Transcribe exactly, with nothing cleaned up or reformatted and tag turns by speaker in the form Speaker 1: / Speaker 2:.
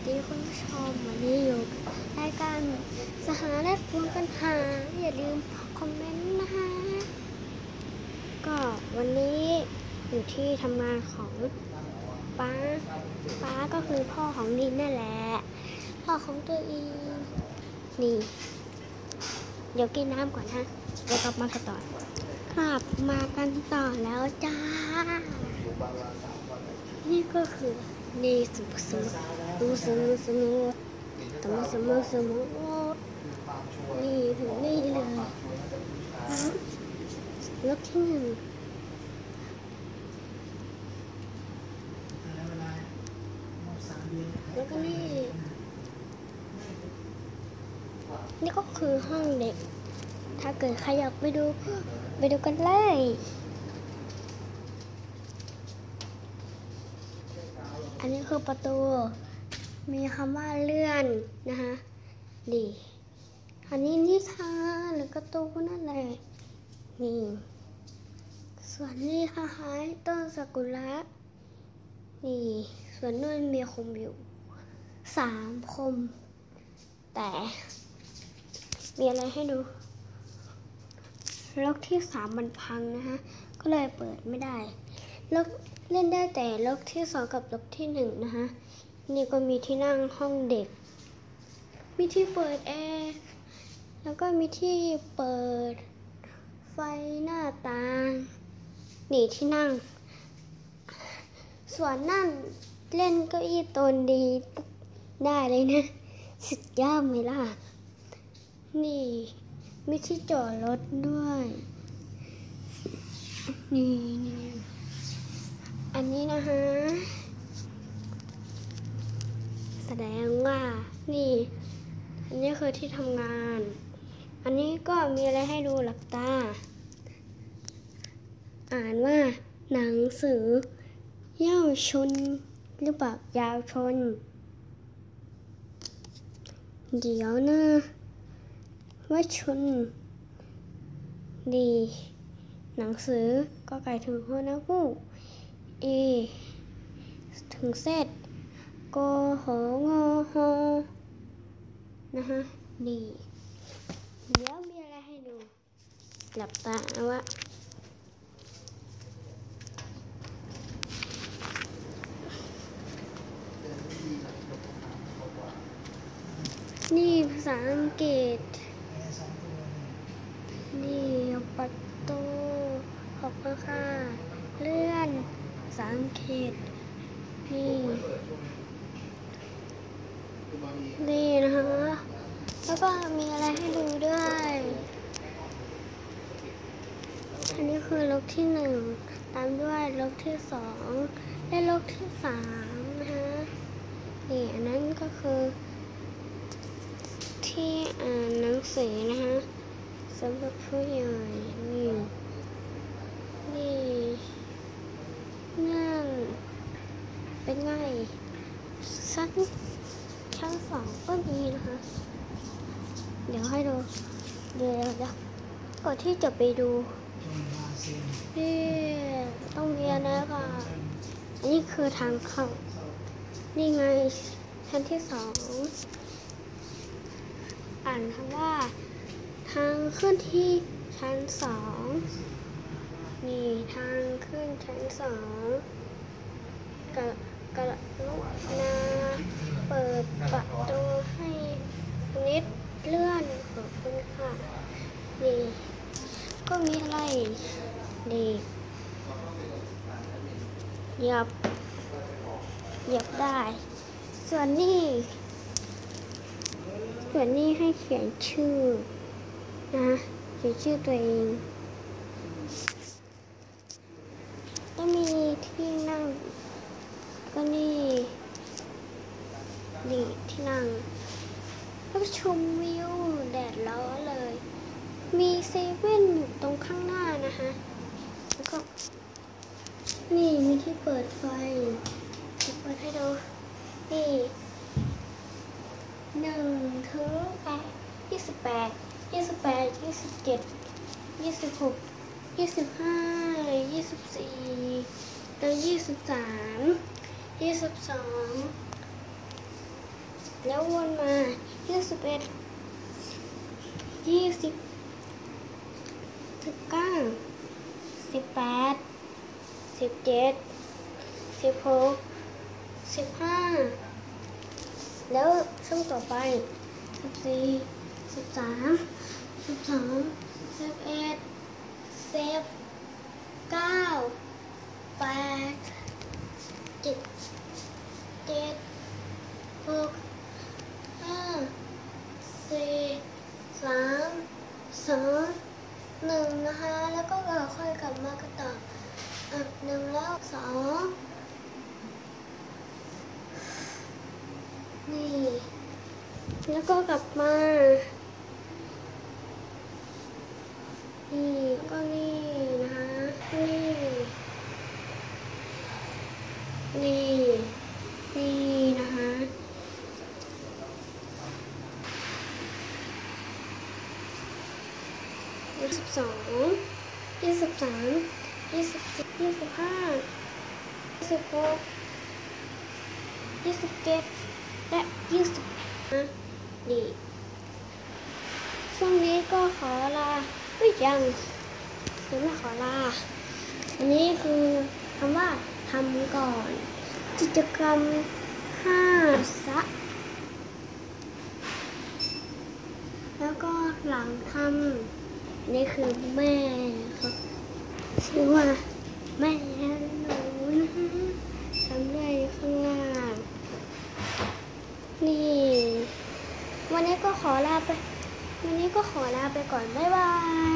Speaker 1: ดีคุณผู้ชมวันนี้อยู่รายการสหาและปวงปัญหาอย่าลืมคอมเมนต์นะคะก็วันนี้อยู่ที่ทำงานของป้าป้าก็คือพ่อของดินนั่นแหละพ่อของตัวเองนี่เดี๋ยวกินน้ำก่อนฮะเดี๋ยวกลับมากันต่อกลับมากันต่อแล้วจ้านี่ก็คือนี่สมุสมุดูสมุสมุสมุสมุสมุนี่ถึงนี่เลยยกที่หนึ่งแล้วก็นี่นี่ก็คือห้องเด็กถ้าเกิดใครอยากไปดูก็ไปดูกันเลยอันนี้คือประตูมีคำว่าเลื่อนนะคะดีอันนี้นิทานหรือการ์ตูนนั่นแหละนี่ส่วนนี้คล้ายๆต้นซากุระนี่ส่วนนู้นมีคมอยู่สามคมแต่มีอะไรให้ดูล็อกที่สามมันพังนะคะก็เลยเปิดไม่ได้ล็อกเล่นได้แต่ล็อกที่สองกับล็อกที่หนึ่งนะคะนี่ก็มีที่นั่งห้องเด็กมีที่เปิดแอร์แล้วก็มีที่เปิดไฟหน้าต่างนี่ที่นั่งส่วนนั่นเล่นเก้าอี้ตนดีได้เลยนะสุดยอดไหมล่ะนี่มีที่จอดรถด้วยนี่นี่อันนี้นะคะแสดงว่านี่อันนี้คือที่ทำงานอันนี้ก็มีอะไรให้ดูหลับตาอ่านว่าหนังสือเยาวชนหรือเปล่ายาวชนเดี๋ยวนะว่าชนดีหนังสือก็ไก่ถึงหัวหน้าผู้เอถึงเซตโกหงอฮนะฮะดีเดี๋ยวมีอะไรให้ดูหลับตาเอาวะนี่ภาษาอังกฤษนี่ประตูขอบคุณค่ะเลื่อนภาษาอังกฤษนี่นี่นะคะแล้วก็มีอะไรให้ดูด้วยอันนี้คือล็อกที่หนึ่งตามด้วยล็อกที่สองและล็อกที่สามนะคะนี่อันนั้นก็คือที่อ่านหนังสือนะคะสำหรับผู้ใหญ่นี่นี่นั่นเป็นไงชั้นชั้นสองก็มีนะคะเดี๋ยวให้ดูเดี๋ยวเดี๋ยวก่อนที่จะไปดูนี่ต้องเรียนนะคะอันนี้คือทางเข้านี่ไงชั้นที่สองอ่านคำว่าทางขึ้นที่ชั้นสองนี่ทางขึ้นชั้นสองกะกะลุนาเปิดประตูให้นิดเลื่อนขอบคุณค่ะนี่ก็มีอะไรดีเหยียบเหยียบได้ส่วนนี้ส่วนนี้ให้เขียนชื่อนะเขียนชื่อตัวเองก็มีที่นั่งก็นี่นี่ที่นั่งแล้วชมวิวแดดร้อนเลยมีเซเว่นอยู่ตรงข้างหน้านะคะแล้วก็นี่มีที่เปิดไฟจะเปิดให้ดูนี่หนึ่งถึงแปดยี่สิบแปดยี่สิบแปดยี่สิบเจ็ดยี่สิบหกยี่สิบห้ายี่สิบสี่แล้วยี่สิบสามยี่สิบสองแล้ววนมายี่สิบเอ็ดยี่สิบสิบเก้าสิบแปดสิบเจ็ดสิบหกสิบห้าแล้วช่วงต่อไปสิบสี่สิบสามสิบสองสิบเอ็ดสิบเก้าแปดเจ็ดเจ็ดหกห้าสี่สามสองหนึ่งนะคะแล้วก็ค่อยกลับมากันต่ออ่ะหนึ่งแล้วสองนี่แล้วก็กลับมานี่ก็นี่นะคะนี่นี่นี่นะคะยี่สิบสองยี่สิบสามยี่สิบสี่ยี่สิบห้ายี่สิบหกยี่สิบเจ็ดและยี่สิบนะนี่ช่วงนี้ก็ขอลาไม่ยังยังไม่ขอลาอันนี้คือคำว่าทำก่อนกิจกรรมห้าสะแล้วก็หลังทำนี่คือแม่ครับชื่อว่าแม่หนูนะทำได้ข้างล่างนี่วันนี้ก็ขอลาไปวันนี้ก็ขอลาไปก่อนบ๊ายบาย